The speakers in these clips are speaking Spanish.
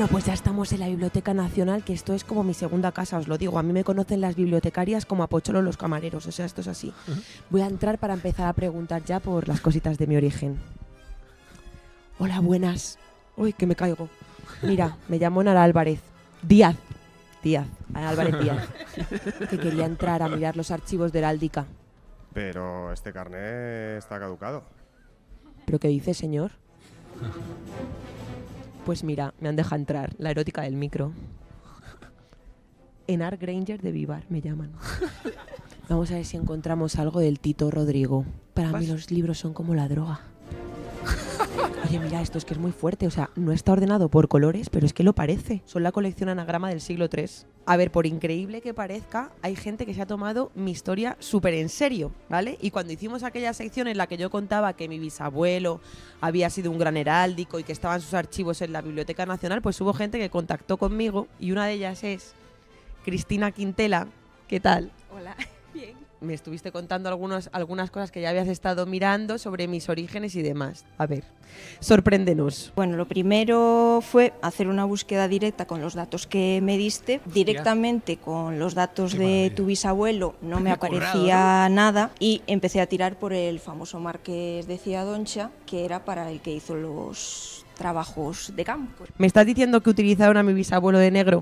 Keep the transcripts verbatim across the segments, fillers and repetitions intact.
Bueno, pues ya estamos en la Biblioteca Nacional, que esto es como mi segunda casa, os lo digo. A mí me conocen las bibliotecarias como a Pocholo los camareros, o sea, esto es así. Uh-huh. Voy a entrar para empezar a preguntar ya por las cositas de mi origen. Hola, buenas. Uy, que me caigo. Mira, me llamo Nara Álvarez. Díaz. Díaz. Ana Álvarez Díaz. Que quería entrar a mirar los archivos de heráldica. Pero este carné está caducado. ¿Pero qué dice, señor? Pues mira, me han dejado entrar. La erótica del micro. Enar Granger de Vivar me llaman. Vamos a ver si encontramos algo del Tito Rodrigo. Para ¿Vas? mí los libros son como la droga. Oye, mira, esto es que es muy fuerte. O sea, no está ordenado por colores, pero es que lo parece. Son la colección anagrama del siglo tercero. A ver, por increíble que parezca, hay gente que se ha tomado mi historia súper en serio, ¿vale? Y cuando hicimos aquella sección en la que yo contaba que mi bisabuelo había sido un gran heráldico y que estaban sus archivos en la Biblioteca Nacional, pues hubo gente que contactó conmigo y una de ellas es Cristina Quintela. ¿Qué tal? Hola, bien. Me estuviste contando algunos, algunas cosas que ya habías estado mirando sobre mis orígenes y demás. A ver, sorpréndenos. Bueno, lo primero fue hacer una búsqueda directa con los datos que me diste. Hostia. Directamente con los datos Qué de maravilla. Tu bisabuelo no me aparecía currado, ¿no? nada y empecé a tirar por el famoso Marqués de Ciadoncha, que era para el que hizo los trabajos de campo. ¿Me estás diciendo que utilizaron a mi bisabuelo de negro?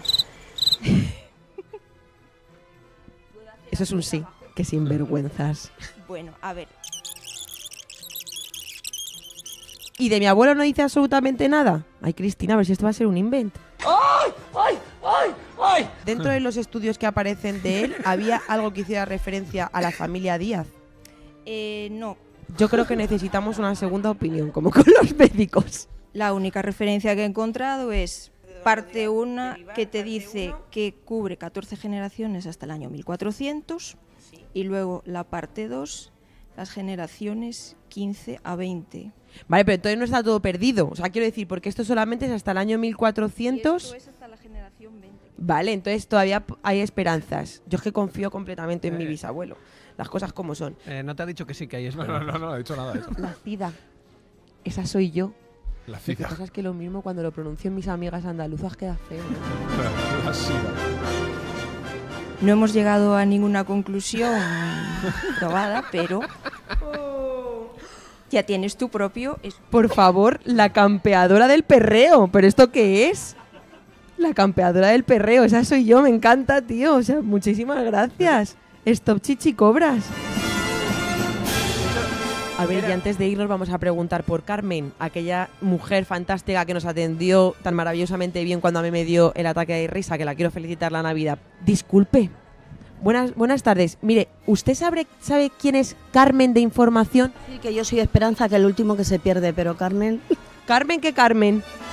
Eso es un sí. Qué sinvergüenzas. Bueno, a ver. ¿Y de mi abuelo no dice absolutamente nada? Ay, Cristina, a ver si esto va a ser un invent. ¡Ay! ¡Ay! ¡Ay! ¡Ay! Dentro de los estudios que aparecen de él, ¿había algo que hiciera referencia a la familia Díaz? Eh, no. Yo creo que necesitamos una segunda opinión, como con los médicos. La única referencia que he encontrado es parte uno, que te dice que cubre catorce generaciones hasta el año mil cuatrocientos... Y luego la parte dos, las generaciones quince a veinte. Vale, pero entonces no está todo perdido. O sea, quiero decir, porque esto solamente es hasta el año mil cuatrocientos. Y esto es hasta la generación veinte. Vale, entonces todavía hay esperanzas. Yo es que confío completamente en eh. mi bisabuelo. Las cosas como son. Eh, no te ha dicho que sí que hay esperanzas. No, no, no, no ha dicho nada de eso. La Cida. Esa soy yo. La Cida. Lo que pasa es que lo mismo cuando lo pronuncian mis amigas andaluzas queda feo, ¿no? La Cida. No hemos llegado a ninguna conclusión probada, pero ya tienes tu propio... Por favor, la campeadora del perreo. ¿Pero esto qué es? La campeadora del perreo, esa soy yo, me encanta, tío. O sea, muchísimas gracias. Stop chichicobras. A ver, y antes de irnos vamos a preguntar por Carmen, aquella mujer fantástica que nos atendió tan maravillosamente bien cuando a mí me dio el ataque de risa, que la quiero felicitar la Navidad. Disculpe. Buenas, buenas tardes. Mire, ¿usted sabe, sabe quién es Carmen de Información? Sí, que yo soy Esperanza, que es el último que se pierde, pero Carmen... ¿Carmen qué Carmen?